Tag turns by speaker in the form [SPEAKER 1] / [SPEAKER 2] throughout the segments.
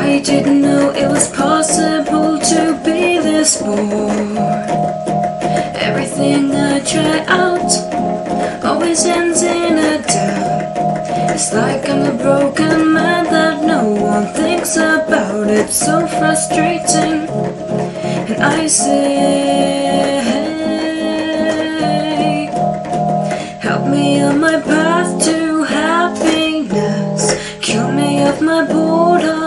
[SPEAKER 1] I didn't know it was possible to be this bored. Everything I try out always ends in a doubt. It's like I'm a broken man that no one thinks about. It's so frustrating. And I say, help me on my path to happiness. Cure me of my boredom.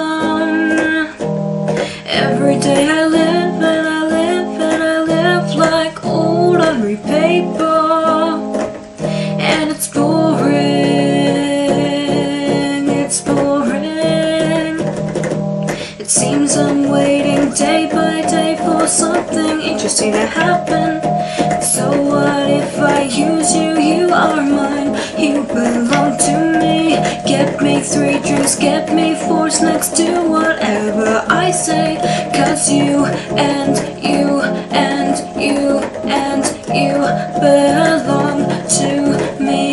[SPEAKER 1] Every day I live and I live and I live like ordinary paper. And it's boring, it's boring. It seems I'm waiting day by day for something interesting to happen. So what if I use you? You are mine, you belong to me. Get me 3 drinks, get me 4 snacks, do whatever I say. 'Cause you and you and you and you belong to me.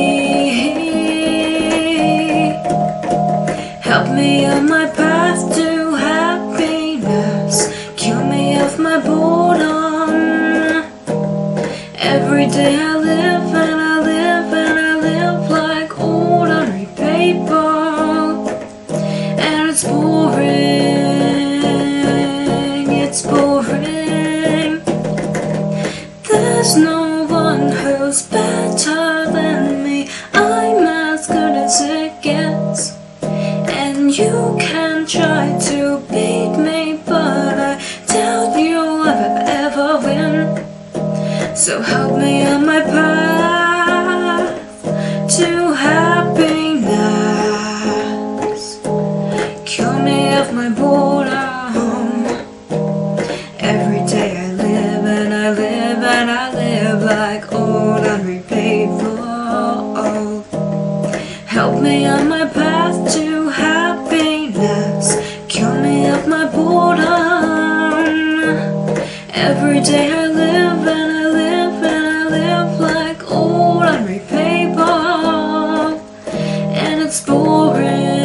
[SPEAKER 1] Help me on my path to happiness. Cure me of my boredom. Every day I live and I live and I live like ordinary paper. And it's boring, it's boring. There's no one who's better than me. I'm as good as it gets. And you can try to beat me, but I doubt you'll ever win. So help me on my path to happiness. Cure me of my boredom. Every day I live and I live and I live like ordinary people. Help me on my path to happiness. Cure me of my boredom. Every day I live and I live and I live like ordinary people. And it's boring.